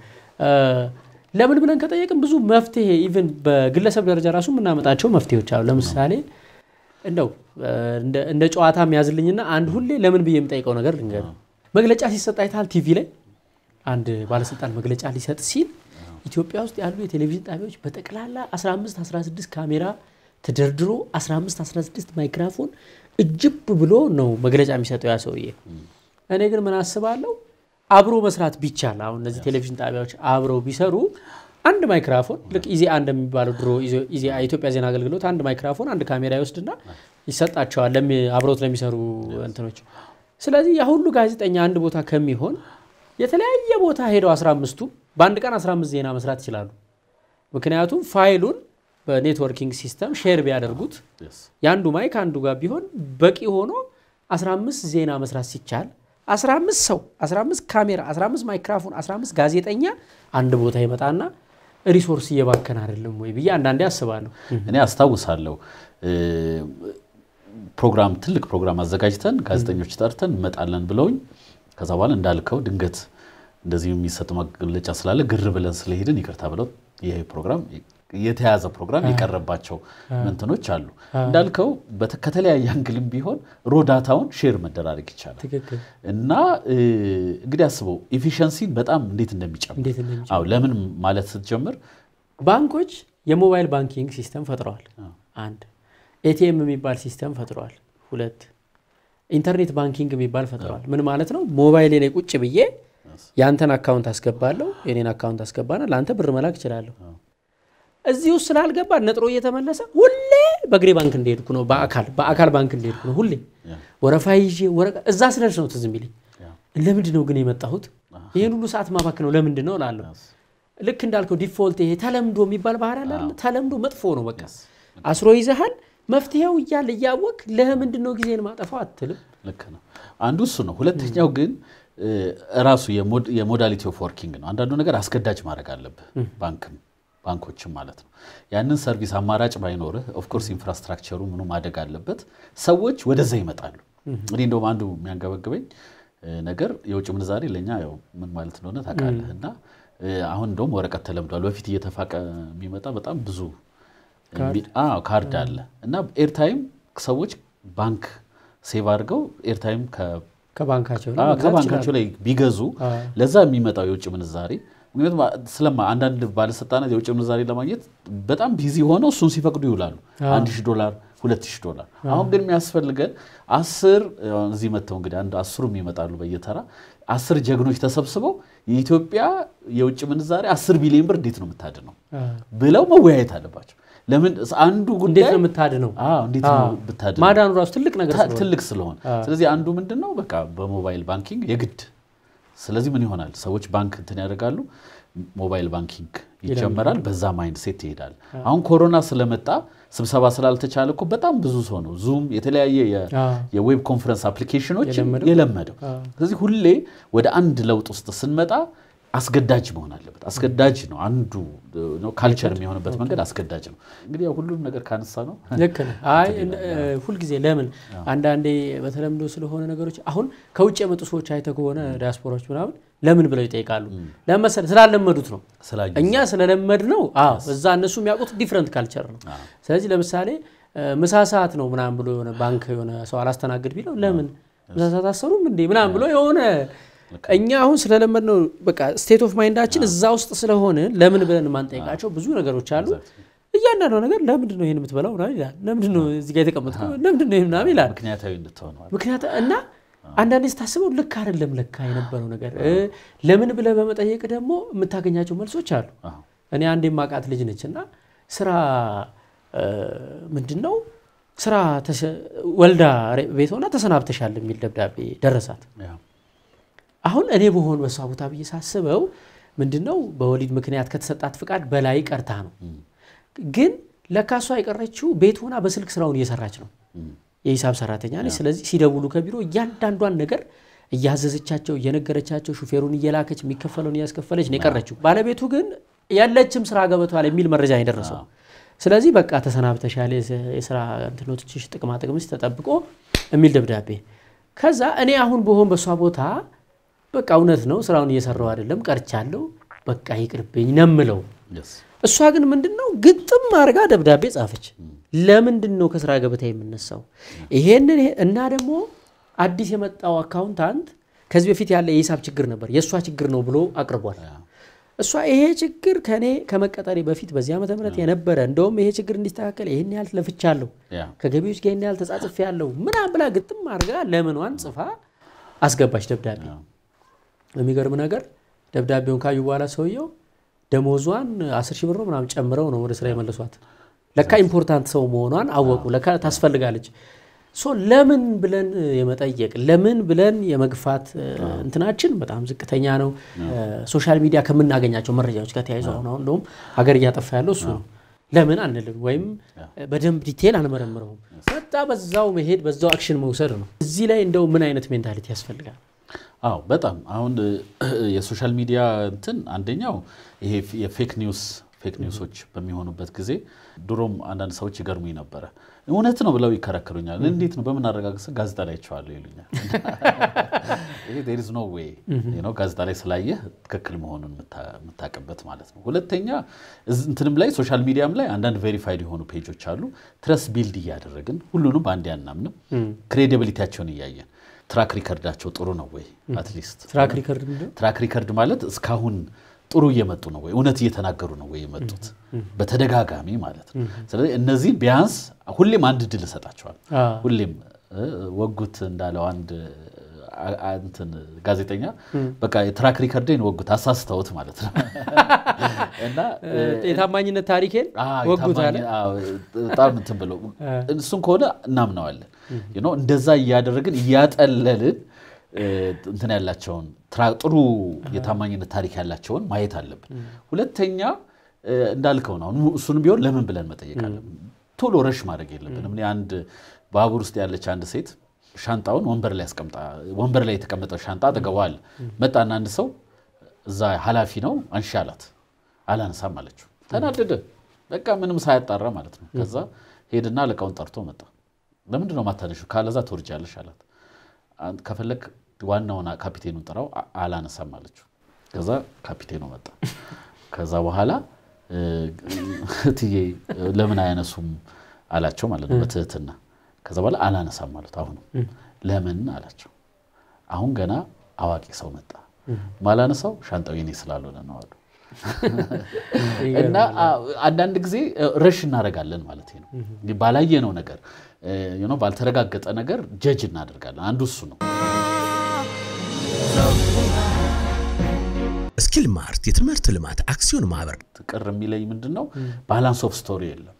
ለምን ብለን ከጠየቅን ብዙ መፍትሄ ኢቭን በግለሰብ ደረጃ ራሱ ምናመጣቸው መፍትሄዎች አሉ ለምሳሌ እንደው እንደ ጨዋታ የሚያዝልኝና አንድ ሁሌ ለምን ብዬ የምጠይቀው ነገር ልንገር መግለጫ ሲሰጥ አይታል ቲቪ ላይ አንድ ባለስልጣን መግለጫ ሊሰጥ ሲል ኢትዮጵያ ውስጥ ያሉ የቴሌቪዥን ጣቢያዎች በጠቅላላ 15-16 ካሜራ ተደርድሮ 15-16 ማይክሮፎን እጅብ ብሎ ነው መግለጫ የሚሰጠው ያ ሰውዬ እኔ ግን ምን አስባለሁ አብሮ መስራት ቢቻል አሁን እነዚህ ቴሌቪዥን ጣቢያዎች አብረው ቢሰሩ አንድ ማይክሮፎን ልክ ኢዚ አንድ የሚባለው ድሮ ኢዚ ኢትዮጵያ ዜና አገልግሎት አንድ ማይክሮፎን አንድ ካሜራ ይወስድና ይሰጣቸዋል አብሮት ለሚሰሩ እንትኖች ስለዚህ ያ ሁሉ ጋዜጠኛ አንድ ቦታ ከሚሆን የተለያየ ቦታ ሄደው 15ቱ በአንድ ቀን 15 ዜና መስራት ይችላሉ ምክንያቱም ፋይሉን በኔትወርኪንግ ሲስተም ሼር ቢያደርጉት ያንዱ ማይክ አንዱ ጋር ቢሆን በቂ ሆኖ 15 ዜና መስራት ሲቻል 15 ሰው 15 ካሜራ 15 ማይክሮፎን 15 ጋዜጠኛ አንድ ቦታ ይመጣና ሪሶርስ እየባከን አይደለም ወይ ብዬ አንዳንዴ አስባለሁ እኔ አስታውሳለሁ ፕሮግራም ትልቅ ፕሮግራም አዘጋጅተን ጋዜጠኞች ጠርተን እንመጣለን ብለውኝ ከዛ በኋላ እንዳልከው ድንገት እንደዚህ የሚሰጥ መግለጫ ስላለ ግር ብለን ስለሄድን ይቅርታ ብለው ይሄ ፕሮግራም የተያዘ ፕሮግራም የቀረባቸው እንትኖች አሉ እንዳልከው ከተለያየ አንግልም ቢሆን ሮ ዳታውን ሼር መደራረግ ይቻላል እና እንግዲህ አስበው ኤፊሺየንሲን በጣም እንዴት እንደሚጨምር አው ለምን ማለት ስትጀምር ባንኮች የሞባይል ባንኪንግ ሲስተም ፈጥረዋል አንድ ኤቲኤም የሚባል ሲስተም ፈጥረዋል ሁለት ኢንተርኔት ባንኪንግ የሚባል ፈጥረዋል ምን ማለት ነው ሞባይል ላይ ቁጭ ብዬ ያንተን አካውንት አስገባለሁ የኔን አካውንት አስገባና ላንተ ብር መላክ ይችላልው እዚሁ ስላልገባ ነጥሮ እየተመለሰ ሁሌ በግሬ ባንክ እንደሄድኩ ነው በአካል ባንክ እንደሄድኩ ነው ሁሌ ወረፋ ይዤ ወረቀ እዛ ስለርሽ ነው ትዝ የሚልኝ ለምንድን ነው ግን የመጣሁት ይሄን ሁሉ ሰዓት ማባክ ነው ለምንድን ነው ላለው ልክ እንዳልከው ዲፎልት ይሄ ተለምዶ የሚባል ባህር አለ ተለምዶ መጥፎ ነው በቃ አስሮ ይዘሃል መፍትሄው ይያል ያወቅ ለምንድን ነው ጊዜን ማጠፋው አትልም ልክ ነው አንዱ እሱ ነው ሁለተኛው ግን ራሱ የሞዳሊቲ ኦፍ ወርኪንግ ነው አንዳንዱ ነገር አስገዳጅ ማድረግ አለበት ባንኮችም ማለት ነው ያንን ሰርቪስ አማራጭ ባይኖርህ ኦፍ ኮርስ ኢንፍራስትራክቸሩ ምኑ ማደግ አለበት ሰዎች ወደዛ ይመጣሉ እኔ እንደውም አንዱ የሚያንገበግበኝ ነገር የውጭ ምንዛሬ ለኛ ያው ምን ማለት እንደሆነ ታውቃለህና አሁን እንደውም ወረቀት ተለምዷል በፊት እየተፋቀ የሚመጣ በጣም ብዙ ካርድ አለ እና ኤርታይም ባንክ ሴቭ አድርገው ኤርታይም ከባንካቸው ላይ ቢገዙ ለዛ የሚመጣው የውጭ ምንዛሬ ምክንያቱም ስለማ አንዳንድ ባለስልጣናት የውጭ ምንዛሬ ለማግኘት በጣም ቢዚ ሆነው እሱን ሲፈቅዱ ይውላሉ $1000 $2000 አሁን ግን የሚያስፈልገን 10 እዚህ መተው እንግዲህ አንድ 10 ይመጣሉ በየተራ 10 ጀግኖች ተሰብስበው የኢትዮጵያ የውጭ ምንዛሬ 10 ቢሊዮን ብር እንዴት ነው የምታድነው ብለው መወያየት አለባቸው ለምን አንዱ ጉዳይ እንዴት ነው የምታድነው እንዴት ነው ብታድነው ማዳኑ ራሱ ትልቅ ስለሆነ ስለዚህ አንዱ ምንድነው በቃ በሞባይል ባንኪንግ የግድ ስለዚህ ምን ይሆናል ሰዎች ባንክ እንትን ያደርጋሉ ሞባይል ባንኪንግ ይጀምራል በዛ ማይንድ ሴት ይሄዳል አሁን ኮሮና ስለመጣ ስብሰባ ስላልተቻለ እኮ በጣም ብዙ ሰው ነው ዙም የተለያየ የዌብ ኮንፈረንስ አፕሊኬሽኖች የለመደው ስለዚህ ሁሌ ወደ አንድ ለውጥ ውስጥ ስንመጣ አስገዳጅ መሆን አለበት አስገዳጅ ነው አንዱ ነው ካልቸር የሚሆንበት መንገድ አስገዳጅ ነው እንግዲህ ሁሉም ነገር ካንሳ ነው ልክ ነው አይ ሁሉ ጊዜ ለምን አንዳንዴ በተለምዶ ስለሆነ ነገሮች አሁን ከውጭ የመጡ ሰዎች አይተው ከሆነ ዲያስፖራዎች ምናምን ለምን ብለው ይጠይቃሉ ለምሳሌ ስላለመዱት ነው እኛ ስለለመድ ነው እዛ እነሱ የሚያውቁት ዲፈረንት ካልቸር ነው ስለዚህ ለምሳሌ ምሳ ሰዓት ነው ምናምን ብሎ የሆነ ባንክ የሆነ ሰው አላስተናግድ ቢለው ለምን ምሳ ሰዓት አሰሩም እንዴ ምናምን ብሎ የሆነ እኛ አሁን ስለለመድ ነው በቃ ስቴት ኦፍ ማይንዳችን እዛ ውስጥ ስለሆነ ለምን ብለን ማንጠይቃቸው ብዙ ነገሮች አሉ እያንዳንዱ ነገር ለምንድን ነው ይሄን የምትበላው ነው ይላል ለምንድን ነው እዚህ ጋር የተቀመጥከው ለምንድን ነው ይሄን ይላል ምክንያታዊ እንድትሆን እና አንዳንዴ ስታስበው ልክ አይደለም ለካ የነበረው ነገር ለምን ብለህ በመጠየቅ ደግሞ የምታገኛቸው መልሶች አሉ እኔ አንዴ ማቃት ልጅ ነችና ስራ ምንድነው ስራ ወልዳ ቤት ሆና ተሰናብተሻል የሚል ደብዳቤ ደረሳት አሁን እኔ በሆን በሳቡታ በየሳስበው ምንድነው በወሊድ ምክንያት ከተሰጣት ፍቃድ በላይ ቀርታ ነው ግን ለካሷ አይቀረችው ቤት ሆና በስልክ ስራውን እየሰራች ነው የሂሳብ ሰራተኛ ነች ስለዚህ ሲደውሉ ከቢሮ ያንዳንዷን ነገር እያዘዘቻቸው እየነገረቻቸው ሹፌሩን እየላከች የሚከፈለውን ያስከፈለች ነው የቀረችው ባለቤቱ ግን ያለችም ስራ ገበቷ ላይ የሚል መረጃ አይደረሰው ስለዚህ በቃ ተሰናብተሻል የስራ እንትኖችሽ ጥቅማ ጥቅምሽ ተጠብቆ የሚል ደብዳቤ ከዛ እኔ አሁን በሆን በሷ ቦታ በቃ እውነት ነው ስራውን እየሰራው አይደለም ቀርቻለሁ በቃ ይቅርብኝ ነምለው እሷ ግን ምንድነው ግጥም አርጋ ደብዳቤ ጻፈች ለምንድነው ከስራ ገበታ የምነሳው ይሄንን እና ደግሞ አዲስ የመጣው አካውንታንት ከዚህ በፊት ያለ የሂሳብ ችግር ነበር የሷ ችግር ነው ብሎ አቅርቧል እሷ ይሄ ችግር ከኔ ከመቀጠሪ በፊት በዚህ ዓመተ ምህረት የነበረ እንደውም ይሄ ችግር እንዲስተካከል ይሄን ያህል ለፍቻለሁ ከገቢዎች ጋር ይሄን ያህል ተጻጽፌያለሁ ምናምን ብላ ግጥም አርጋ ለምንዋን ጽፋ አስገባች ደብዳቤ የሚገርም ነገር ደብዳቤውን ካዩ በኋላ ሰውየው ደሞዟን 10,000 ብር ምናምን ጨምረው ነው ወደ ስራ የመለሷት ለካ ኢምፖርታንት ሰው መሆኗን አወቁ ለካ ታስፈልጋለች ለምን ብለን የመጠየቅ ለምን ብለን የመግፋት እንትናችን በጣም ዝቅተኛ ነው ሶሻል ሚዲያ ከምናገኛቸው መረጃዎች ጋር ተያይዘው ነው እንደውም ሀገር እያጠፋ ያለው እሱ ነው ለምን አንልም ወይም በደንብ ዲቴል አንመረምረውም መጣ በዛው መሄድ በዛው አክሽን መውሰድ ነው እዚህ ላይ እንደው ምን አይነት ሜንታሊቲ ያስፈልጋል አዎ በጣም አሁን የሶሻል ሚዲያ እንትን አንደኛው ይሄ የፌክ ኒውሶች በሚሆኑበት ጊዜ ድሮም አንዳንድ ሰዎች ይገርሙኝ ነበር እውነት ነው ብለው ይከራከሩኛል እንዴት ነው በምን አረጋግጠ ጋዜጣ ላይ ቻለው ይሉኛል ይሄ there is no way ጋዜጣ ላይ ስላየህ ትክክል መሆኑን መታቀበት ማለት ነው ሁለተኛ እንትንም ላይ ሶሻል ሚዲያም ላይ አንዳንድ ቬሪፋይድ የሆኑ ፔጆች አሉ ትረስ ቢልድ ያደረግን ሁሉንም በአንድ ያናምንም ክሬዲቢሊቲያቸውን ያያየን ትራክ ሪከርዳቸው ጥሩ ነው ወይ at least ትራክ ሪከርድ ማለት እስካሁን ጥሩ እየመጡ ነው ወይ እውነት እየተናገሩ ነው ወይ የመጡት በተደጋጋሚ ማለት ነው ስለዚህ እነዚህ ቢያንስ ሁሌም አንድ ድል ሰጣቸዋል ሁሌም ወጉት እንዳለው አንድ እንትን ጋዜጠኛ በቃ ትራክ ሪከርዴን ወጉት አሳስተውት ማለት ነው እና የታማኝነት ታሪኬን ወጉት አለ በጣም እንትን ብለው እሱን ከሆነ እናምናዋለን እንደዛ ያያደረግን ያጠለልን እንትን ያላቸውን ጥሩ የታማኝነት ታሪክ ያላቸውን ማየት አለብን ሁለተኛ እንዳልከው ነው እሱን ቢሆን ለምን ብለን መጠየቅ አለብን ቶሎ ረሽ ማድረግ የለብንም እኔ አንድ ባቡር ውስጥ ያለች አንድ ሴት ሻንጣውን ወንበር ላይ የተቀመጠው ሻንጣ ተገዋል መጣና አንድ ሰው እዛ ሐላፊ ነው አንሻላት አላንሳም አለችው ተናደደ በቃ ምንም ሳያጣራ ማለት ነው ከዛ ሄድና ለቃውን ጠርቶ መጣ ለምንድን ነው ማታነሽው ካለዛ ተወርጃለሽ አላት ከፈለክ ዋናውና ካፒቴኑን ጠራው አላነሳም አለችው ከዛ ካፒቴኑ መጣ ከዛ በኋላ እትዬ ለምን አያነሱም አላቸው ማለት ነው በትህትና ከዛ በኋላ አላነሳም ማለት አሁን ለምን አላቸው አሁን ገና አዋቂ ሰው መጣ ማላነሳው ሻንጣው የኔ ስላልሆነ ነው አሉ እና አንዳንድ ጊዜ ረሽ እናረጋለን ማለት ነው ባላየነው ነገር ባልተረጋገጠ ነገር ጀጅ እናደርጋለን አንዱ እሱ ነው ስኪል ማርት የትምህርት ልማት አክሲዮን ማህበር ትቀር የሚለይ ምንድነው ባላንስ ኦፍ ስቶሪ የለም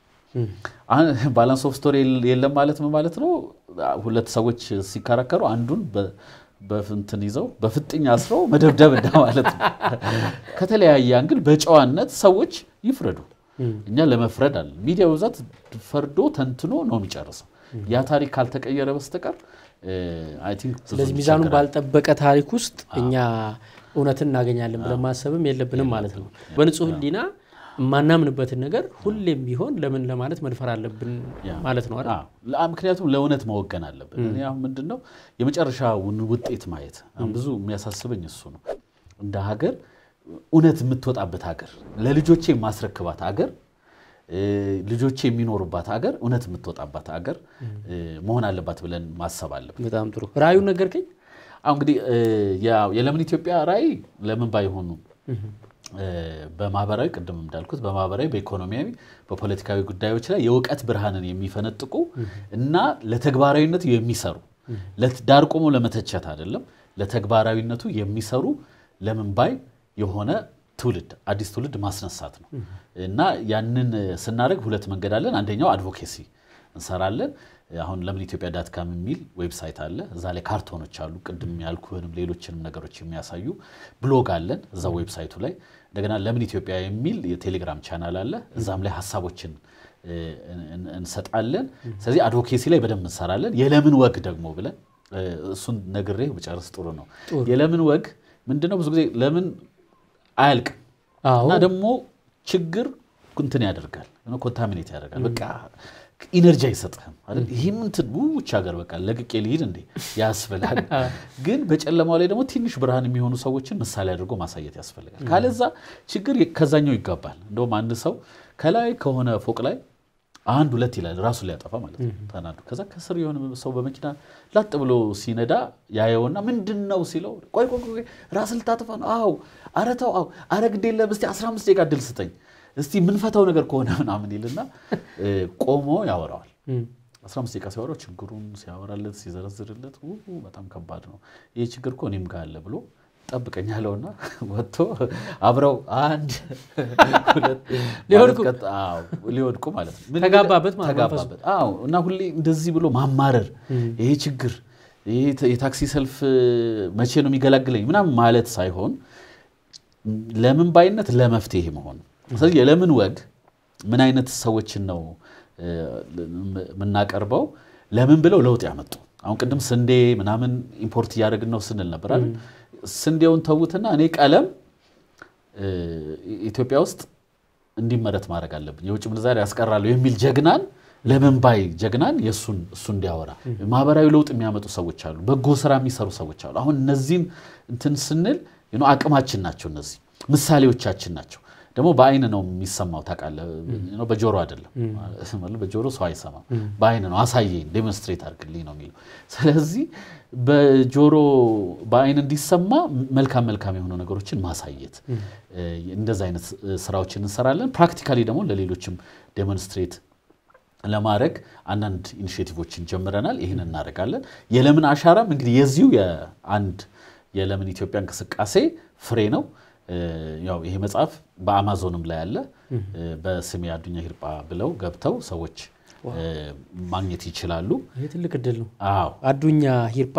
ባላንስ ኦፍ ስቶሪ የለም ማለት ነው ሁለት ሰዎች ሲካራከሩ አንዱን በፍንትን ይዘው በፍጥኛ አስረው መደብደብ ማለት ነው ከተለያየ አንግል በጨዋነት ሰዎች ይፍረዱ እኛ ለመፍረድ አለ ሚዲያው ዛት ፈርዶ ተንትኖ ነው የሚጨርሰው ያ ታሪክ ካልተቀየረ በስተቀር አይ ቲንክ ስለዚህ ሚዛኑን ባልጠበቀ ታሪክ ውስጥ እኛ እውነትን እናገኛለን ብለን ማሰብም የለብንም ማለት ነው በንጹህ ህሊና ማናምንበትን ነገር ሁሌም ቢሆን ለምን ለማለት መድፈር አለብን ማለት ነው አይደል ምክንያቱም ለእውነት መወገን አለብን እኔ አሁን ምንድነው የመጨረሻውን ውጤት ማየት ብዙ የሚያሳስበኝ እሱ ነው እንደ ሀገር እውነት የምትወጣበት ሀገር ለልጆቼ ማስረክባት ሀገር ልጆቼ የሚኖሩባት ሀገር እውነት የምትወጣባት ሀገር መሆን አለባት ብለን ማሰብ አለብን በጣም ጥሩ ራዩን ነገርከኝ አሁን እንግዲህ የለምን ኢትዮጵያ ራይ ለምን ባይሆኑ በማህበራዊ ቅድም እንዳልኩት በማህበራዊ በኢኮኖሚያዊ በፖለቲካዊ ጉዳዮች ላይ የውቀት ብርሃንን የሚፈነጥቁ እና ለተግባራዊነቱ የሚሰሩ ለዳር ቆሞ ለመተቸት አይደለም ለተግባራዊነቱ የሚሰሩ ለምን ባይ የሆነ ትውልድ አዲስ ትውልድ ማስነሳት ነው እና ያንን ስናደርግ ሁለት መንገድ አለን አንደኛው አድቮኬሲ እንሰራለን አሁን ለምን ኢትዮጵያ.com የሚል ዌብሳይት አለ እዛ ላይ ካርቶኖች አሉ ቅድም ያልኩህንም ሌሎችንም ነገሮች የሚያሳዩ ብሎግ አለን እዛ ዌብሳይቱ ላይ እንደገና ለምን ኢትዮጵያ የሚል የቴሌግራም ቻናል አለ እዛም ላይ ሐሳቦችን እንሰጣለን ስለዚህ አድቮኬሲ ላይ በደንብ እንሰራለን የለምን ወግ ደግሞ ብለን እሱን ነግሬ በጨርስ ጥሩ ነው የለምን ወግ ምንድነው ብዙ ጊዜ ለምን አያልቅ እና ደግሞ ችግር እንትን ያደርጋል ኮንታሚኔት ያደርጋል በቃ ኢነርጂ አይሰጥህም አይደል ይሄም እንትን ውጭ ሀገር በቃ ለቅቄ ልሂድ እንዴ ያስፈልጋል ግን በጨለማው ላይ ደግሞ ትንሽ ብርሃን የሚሆኑ ሰዎችን ምሳሌ አድርጎ ማሳየት ያስፈልጋል ካለዛ ችግር ከዛኛው ይጋባል እንደውም አንድ ሰው ከላይ ከሆነ ፎቅ ላይ አንድ ሁለት ይላል ራሱ ሊያጠፋ ማለት ነው ታናዱ ከዛ ከስር የሆነ ሰው በመኪና ላጥ ብሎ ሲነዳ ያየውና ምንድነው ሲለው ቆይ ራስ ልታጠፋ ነው አው አረታው አው አረግዴለ እስቲ 15 ደቂቃ ድል ስጠኝ እስቲ ምን ፈታው ነገር ከሆነ ምናምን ይልና ቆሞ ያወራዋል 15 ደቂቃ ሲያወራው ችግሩን ሲያወራለት ሲዘረዝርለት በጣም ከባድ ነው ይሄ ችግር እኮ እኔም ጋር አለ ብሎ ጠብቀኝ አለውና ወጥቶ አብረው አንድ ሁለት ሊወድቁ ማለት ነው ተጋባበት ማለት ነው አዎ እና ሁሌ እንደዚህ ብሎ ማማረር ይሄ ችግር ይሄ የታክሲ ሰልፍ መቼ ነው የሚገላግለኝ ምናምን ማለት ሳይሆን ለምን ባይነት ለመፍትሔ መሆን ስለዚህ የለምን ወግ ምን አይነት ሰዎችን ነው ምናቀርበው ለምን ብለው ለውጥ ያመጡ አሁን ቀደም ስንዴ ምናምን ኢምፖርት ያደርግን ነው ስንል ነበር አይደል ስንዴውን ተውትና እኔ ቀለም ኢትዮጵያ ውስጥ እንዲመረት ማድረግ አለብኝ የውጭ ምንዛሪ ያስቀራሉ የሚል ጀግናን ለምን ባይ ጀግናን የሱን እሱ እንዲያወራ ማህበራዊ ለውጥ የሚያመጡ ሰዎች አሉ በጎ ስራ የሚሰሩ ሰዎች አሉ አሁን እነዚህን እንትን ስንል አቅማችን ናቸው እነዚህ ምሳሌዎቻችን ናቸው ደግሞ በአይን ነው የሚሰማው ታቃለ በጆሮ አይደለም ማለት በጆሮ ሰው አይሰማም በአይን ነው አሳየኝ ዴሞንስትሬት አድርግልኝ ነው የሚለው ስለዚህ በጆሮ በአይን እንዲሰማ መልካም የሆኑ ነገሮችን ማሳየት እንደዛ አይነት ስራዎችን እንሰራለን ፕራክቲካሊ ደግሞ ለሌሎችም ዴሞንስትሬት ለማድረግ አንድ ኢኒሺዬቲቮችን ጀምረናል ይሄን እናደርጋለን የለምን አሻራም እንግዲህ የዚሁ የአንድ የለምን ኢትዮጵያ እንቅስቃሴ ፍሬ ነው ያው ይሄ መጽሐፍ በአማዞንም ላይ አለ በስሜ አዱኛ ሂርጳ ብለው ገብተው ሰዎች ማግኘት ይችላሉ ይሄ ትልቅ እድል ነው አዎ አዱኛ ሂርጳ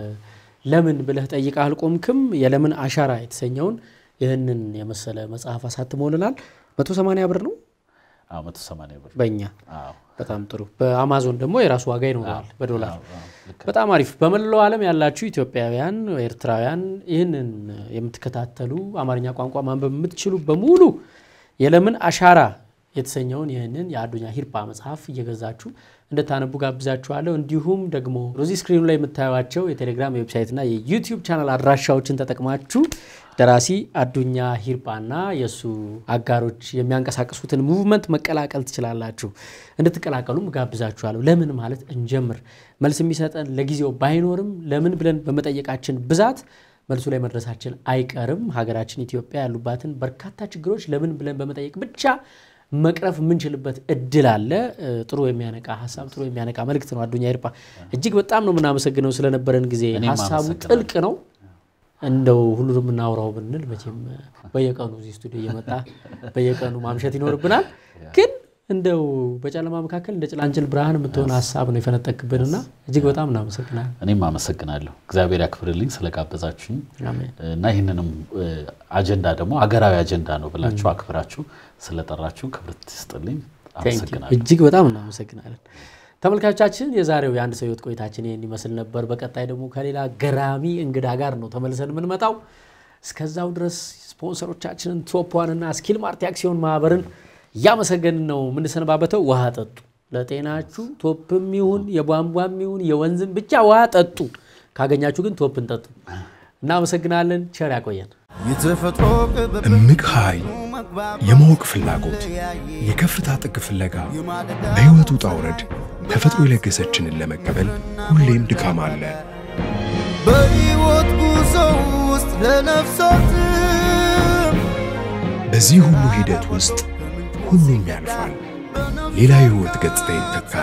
ለምን ብለህ ጠይቀህ አልቆምክም የለምን አሻራ የተሰኘውን ይሄንን የመሰለ መጽሐፍ አሳትሞልናል 180 ብር ነው አዎ 180 ብር በእኛ አዎ በጣም ጥሩ በአማዞን ደግሞ የራሱ ዋጋ ይኖራል በዶላር በጣም አሪፍ በመላው ዓለም ያላችሁ ኢትዮጵያውያን ኤርትራውያን ይሄንን የምትከታተሉ አማርኛ ቋንቋ ማንበብ የምትችሉ በሙሉ የለምን አሻራ የተሰኘውን ይሄንን የአዱኛ ሂርጳ መጽሐፍ እየገዛችሁ እንደታነቡ ጋብዛችኋለሁ እንዲሁም ደግሞ ሮዚ ስክሪኑ ላይ የምታዩዋቸው የቴሌግራም ዌብሳይትና የዩቲዩብ ቻናል አድራሻዎችን ተጠቅማችሁ ደራሲ አዱኛ ሂርጳና የሱ አጋሮች የሚያንቀሳቅሱትን ሙቭመንት መቀላቀል ትችላላችሁ እንድትቀላቀሉም ጋብዛችኋለሁ ለምን ማለት እንጀምር መልስ የሚሰጠን ለጊዜው ባይኖርም ለምን ብለን በመጠየቃችን ብዛት መልሱ ላይ መድረሳችን አይቀርም ሀገራችን ኢትዮጵያ ያሉባትን በርካታ ችግሮች ለምን ብለን በመጠየቅ ብቻ መቅረፍ ምንችልበት እድል አለ ጥሩ የሚያነቃ ሐሳብ ጥሩ የሚያነቃ መልእክት ነው አዱኛ ሂርጳ እጅግ በጣም ነው ምናመሰግነው ስለነበረን ጊዜ ሐሳቡ ጥልቅ ነው እንደው ሁሉንም እናወራው ብንል መቼም በየቀኑ እዚህ ስቱዲዮ እየመጣ በየቀኑ ማምሸት ይኖርብናል ግን እንደው በጨለማ መካከል እንደ ጭላንጭል ብርሃን የምትሆን ሐሳብ ነው የፈነጠቅብንና እጅግ በጣም እናመሰግናለን እኔም አመሰግናለሁ እግዚአብሔር ያክብርልኝ ስለጋበዛችሁኝ እና ይሄንንም አጀንዳ ደግሞ አገራዊ አጀንዳ ነው ብላችሁ አክብራችሁ ስለጠራችሁ ክብርት ይስጥልኝ አመሰግናለሁ እጅግ በጣም እናመሰግናለን ተመልካቾቻችን የዛሬው የአንድ ሰው ህይወት ቆይታችን ይሄን ይመስል ነበር በቀጣይ ደግሞ ከሌላ ገራሚ እንግዳ ጋር ነው ተመልሰን የምንመጣው እስከዛው ድረስ ስፖንሰሮቻችንን ቶፕ ዋን እና ስኪል ማርት አክሲዮን ማህበርን ያመሰገንን ነው ምን ሰነባበተው ውሃ ጠጡ ለጤናችሁ ቶፕም ይሁን የቧንቧም ይሁን የወንዝም ብቻ ውሃ ጠጡ ካገኛችሁ ግን ቶፕን ጠጡ እናመሰግናለን ቸር ያቆየን የተፈጥሮ እምቅ ኃይል የማወቅ ፍላጎት የከፍታ ጥግ ፍለጋ በህይወቱ ጣውረድ ተፈጥሮ የለገሰችንን ለመቀበል ሁሌም ድካም አለ በህይወት ጉዞ ውስጥ ለነፍሳት በዚህ ሁሉ ሂደት ውስጥ ሁሉም ያልፋል ሌላ ህይወት ገጽታ ይተካል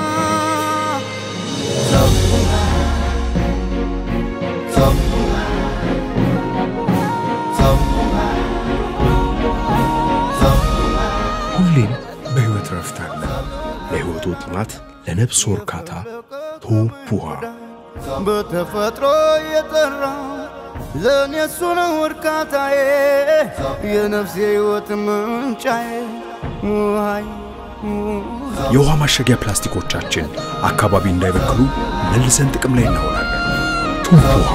ሁሌም በህይወት ረፍት አለ ለህይወቱ ጥማት ለነፍስ ወርካታ ቶፕ ውሃ በተፈጥሮ የጠራ ለኔሱ ነው ወርካታዬ የነፍሴ ህይወት ምንጫዬ ውሃይ የውሃ ማሸጊያ ፕላስቲኮቻችን አካባቢ እንዳይበክሉ መልሰን ጥቅም ላይ እናውላለን ቶፕ ውሃ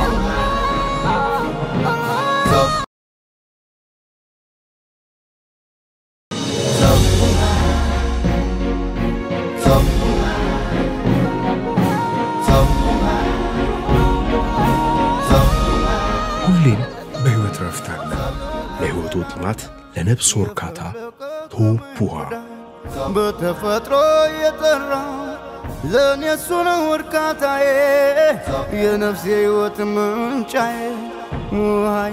ሁሌም በህይወት ረፍት አለ ለህይወቱ ጥማት ለነፍስ ወርካታ ቶፕ ውሃ በተፈጥሮ የጠራ ለኔሱ ነው ወርካታዬ የነፍሴ ህይወት ምንጫዬ ውሃይ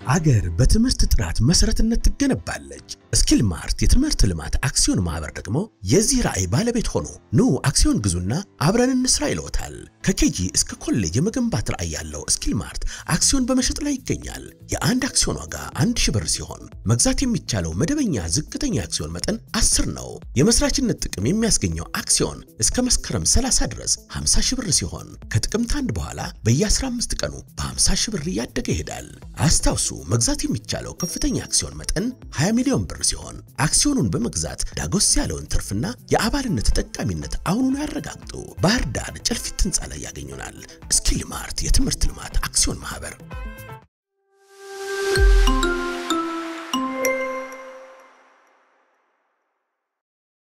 አገር በትምህርት ጥራት መሰረትነት ትገነባለች። ስኪል ማርት የትምህርት ልማት አክሲዮን ማህበር ደግሞ የዚህ ራዕይ ባለቤት ሆኖ ኑ አክሲዮን ግዙና አብረን እንስራ ይለውታል። ከኬጂ እስከ ኮሌጅ የመገንባት ራዕይ ያለው ስኪል ማርት አክሲዮን በመሸጥ ላይ ይገኛል። የአንድ አክሲዮን ዋጋ 1000 ብር ሲሆን መግዛት የሚቻለው መደበኛ ዝቅተኛ አክሲዮን መጠን 10 ነው። የመስራችነት ጥቅም የሚያስገኘው አክሲዮን እስከ መስከረም 30 ድረስ 50 ሺህ ብር ሲሆን ከጥቅምት 1 በኋላ በየ15 ቀኑ በ50 ሺህ ብር እያደገ ይሄዳል። አስታውሱ መግዛት የሚቻለው ከፍተኛ አክሲዮን መጠን 20 ሚሊዮን ብር ሲሆን አክሲዮኑን በመግዛት ዳጎስ ያለውን ትርፍና የአባልነት ተጠቃሚነት አሁኑን ያረጋግጡ። ባህር ዳር ጨልፊት ህንፃ ላይ ያገኙናል። ስኪል ማርት የትምህርት ልማት አክሲዮን ማህበር